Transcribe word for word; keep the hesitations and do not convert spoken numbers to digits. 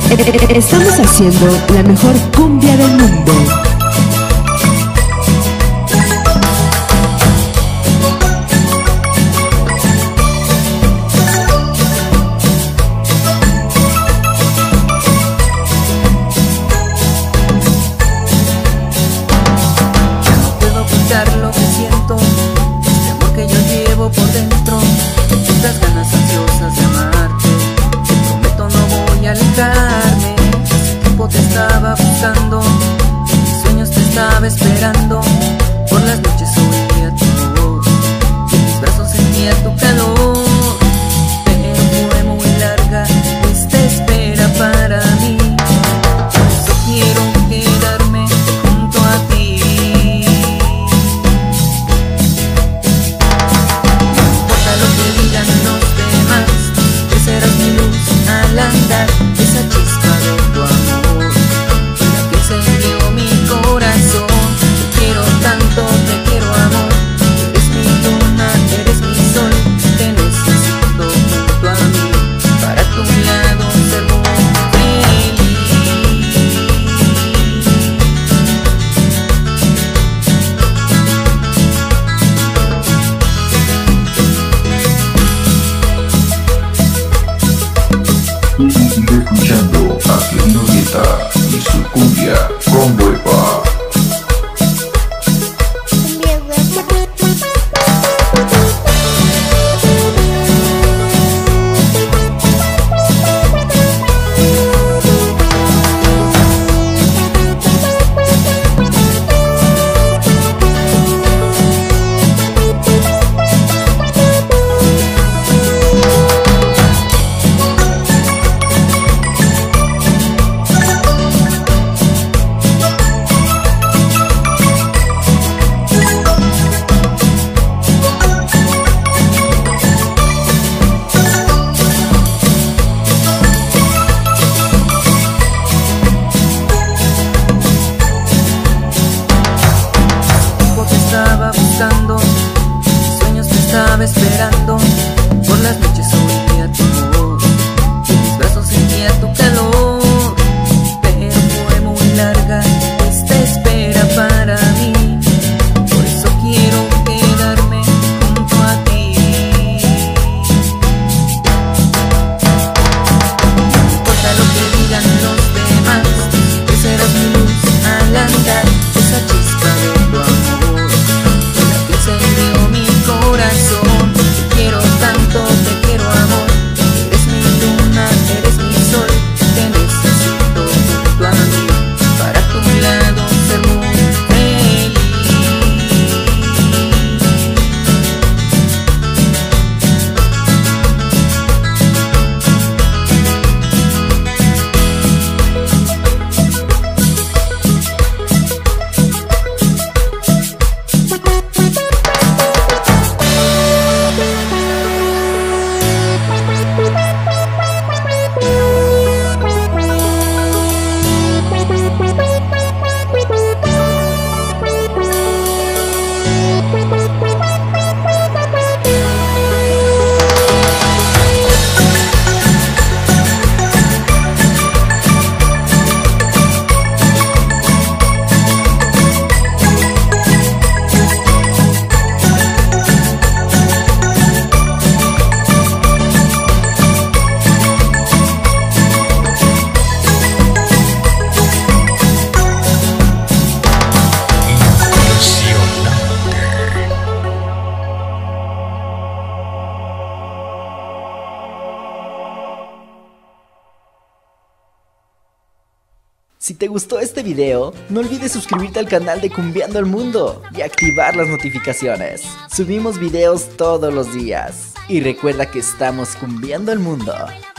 Estamos haciendo la mejor cumbia del mundo. Puedo ocultar lo que siento, este amor que yo llevo por dentro, estas ganas ansiosas de amarte. Te prometo no voy a alejarme. Hace tiempo te estaba buscando, en mis sueños te estaba esperando. Por las noches oía tu voz y en mis brazos sentía tu calor. Pero fue muy larga esta espera para mí, por eso quiero quedarme junto a ti. Lo que digan los demás, que serás mi luz al andar, esa chispa de tu amor, la que encendió mi corazón. Te quiero tanto, te quiero amor, eres mi luna, eres mi sol, te necesito junto a mí, para tu lado ser muy feliz. Y sigue escuchando a Kevin Urieta y su cumbia con hueva. Estaba buscando, mis sueños te estaba esperando. Por las noches oía tu voz y en mis brazos sentía tu calor. Pero fue muy larga esta espera para mí, por eso quiero quedarme junto a ti. No importa lo que digan los demás, que serás mi luz al andar, esa chispa de tu amor, encendió mi corazón. Te quiero tanto, te quiero amor, eres mi luna, eres mi sol, te necesito junto a mí, para tu lado ser muy feliz. Si te gustó este video, no olvides suscribirte al canal de Cumbiando el Mundo y activar las notificaciones. Subimos videos todos los días. Y recuerda que estamos cumbiando el mundo.